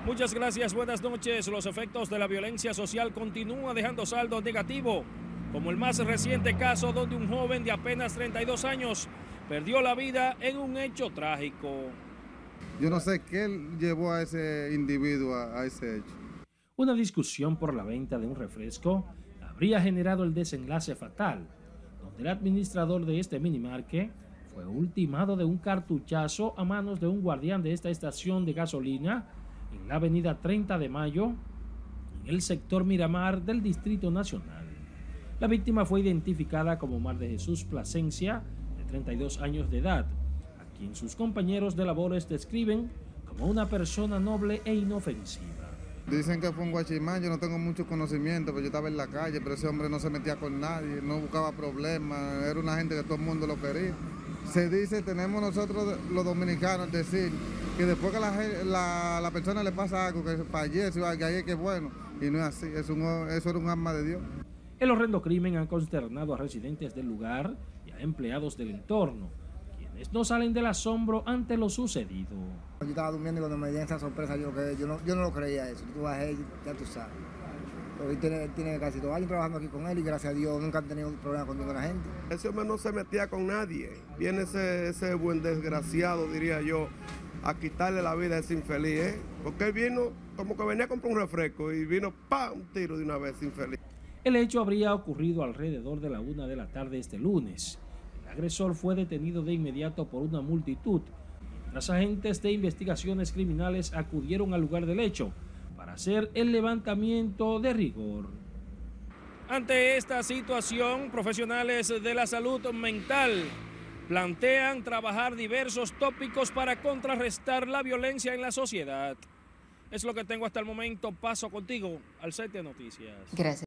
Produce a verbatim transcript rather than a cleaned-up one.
Muchas gracias, buenas noches. Los efectos de la violencia social continúan dejando saldo negativo, como el más reciente caso donde un joven de apenas treinta y dos años perdió la vida en un hecho trágico. Yo no sé qué llevó a ese individuo a, a ese hecho. Una discusión por la venta de un refresco habría generado el desenlace fatal, donde el administrador de este minimarket fue ultimado de un cartuchazo a manos de un guardián de esta estación de gasolina en la avenida treinta de mayo, en el sector Miramar del Distrito Nacional. La víctima fue identificada como Mar de Jesús Plasencia, de treinta y dos años de edad, a quien sus compañeros de labores describen como una persona noble e inofensiva. Dicen que fue un guachimán, yo no tengo mucho conocimiento, pero yo estaba en la calle, pero ese hombre no se metía con nadie, no buscaba problemas, era una gente que todo el mundo lo quería. Se dice, tenemos nosotros los dominicanos decir que después que la, la, la persona le pasa algo, que fallece, que ahí es que es bueno, y no es así, es un, eso era un arma de Dios. El horrendo crimen ha consternado a residentes del lugar y a empleados del entorno, quienes no salen del asombro ante lo sucedido. Yo estaba durmiendo y cuando me dieron esa sorpresa, yo, que yo, no, yo no lo creía eso. Tú bajé, ya tú sabes. Pero él tiene, tiene casi dos años trabajando aquí con él y gracias a Dios nunca han tenido problemas con ninguna gente. Ese hombre no se metía con nadie. Viene ese, ese buen desgraciado, diría yo, a quitarle la vida a ese infeliz, ¿eh? Porque él vino, como que venía a comprar un refresco y vino, ¡pa!, un tiro de una vez, infeliz. El hecho habría ocurrido alrededor de la una de la tarde este lunes. El agresor fue detenido de inmediato por una multitud. Los agentes de investigaciones criminales acudieron al lugar del hecho para hacer el levantamiento de rigor. Ante esta situación, profesionales de la salud mental plantean trabajar diversos tópicos para contrarrestar la violencia en la sociedad. Es lo que tengo hasta el momento. Paso contigo al set de noticias. Gracias.